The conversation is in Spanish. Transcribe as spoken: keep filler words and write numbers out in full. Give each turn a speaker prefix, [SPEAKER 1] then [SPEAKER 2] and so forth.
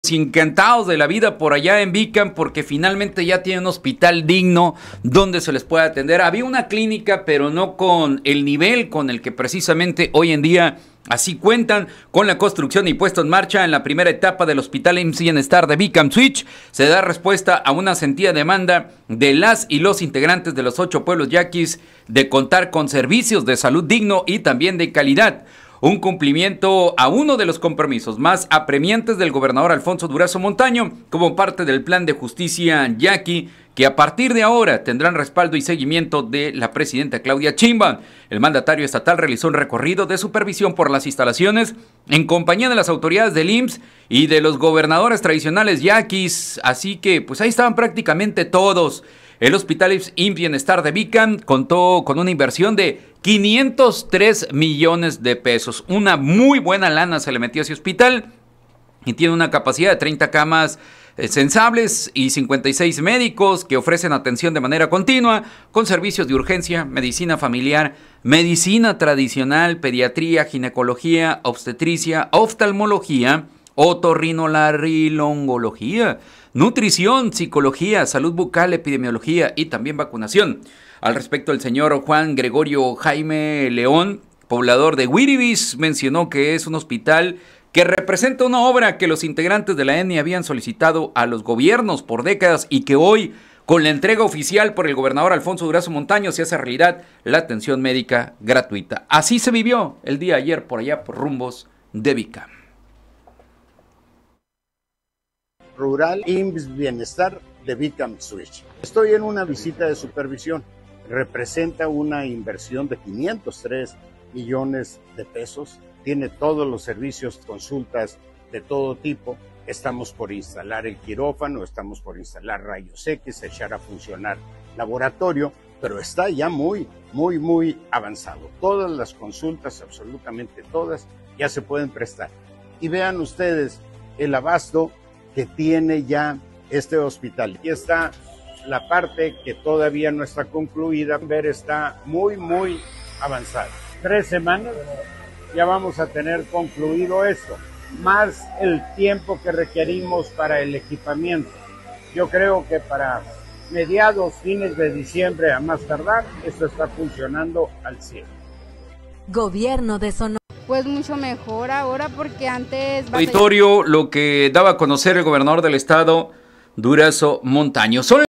[SPEAKER 1] encantados de la vida por allá en Bicam porque finalmente ya tienen un hospital digno donde se les puede atender. Había una clínica, pero no con el nivel con el que precisamente hoy en día así cuentan. Con la construcción y puesto en marcha en la primera etapa del Hospital I M S S Bienestar de Bicam Switch, se da respuesta a una sentida demanda de las y los integrantes de los ocho pueblos yaquis de contar con servicios de salud digno y también de calidad. Un cumplimiento a uno de los compromisos más apremiantes del gobernador Alfonso Durazo Montaño como parte del plan de justicia yaqui, que a partir de ahora tendrán respaldo y seguimiento de la presidenta Claudia Sheinbaum. El mandatario estatal realizó un recorrido de supervisión por las instalaciones en compañía de las autoridades del I M S S y de los gobernadores tradicionales yaquis, así que pues ahí estaban prácticamente todos. El Hospital I M S S Bienestar de Bicam contó con una inversión de quinientos tres millones de pesos. Una muy buena lana se le metió a ese hospital y tiene una capacidad de treinta camas sensables y cincuenta y seis médicos que ofrecen atención de manera continua con servicios de urgencia, medicina familiar, medicina tradicional, pediatría, ginecología, obstetricia, oftalmología, otorrinolaringología, nutrición, psicología, salud bucal, epidemiología y también vacunación. Al respecto, el señor Juan Gregorio Jaime León, poblador de Wiribis, mencionó que es un hospital que representa una obra que los integrantes de la E N I habían solicitado a los gobiernos por décadas y que hoy, con la entrega oficial por el gobernador Alfonso Durazo Montaño, se hace realidad la atención médica gratuita. Así se vivió el día de ayer por allá por rumbos de Bicam.
[SPEAKER 2] Rural I M S S Bienestar de Bicam Switch. Estoy en una visita de supervisión. Representa una inversión de quinientos tres millones de pesos. Tiene todos los servicios, consultas de todo tipo. Estamos por instalar el quirófano, estamos por instalar rayos X, echar a funcionar laboratorio, pero está ya muy, muy, muy avanzado. Todas las consultas, absolutamente todas, ya se pueden prestar. Y vean ustedes el abasto que tiene ya este hospital. Aquí está la parte que todavía no está concluida, ver está muy, muy avanzada. Tres semanas ya vamos a tener concluido esto, más el tiempo que requerimos para el equipamiento. Yo creo que para mediados, fines de diciembre a más tardar, esto está funcionando al cien.
[SPEAKER 3] Gobierno de Sonora.
[SPEAKER 4] Pues mucho mejor ahora porque antes...
[SPEAKER 1] Auditorio, lo que daba a conocer el gobernador del estado, Durazo Montaño. Son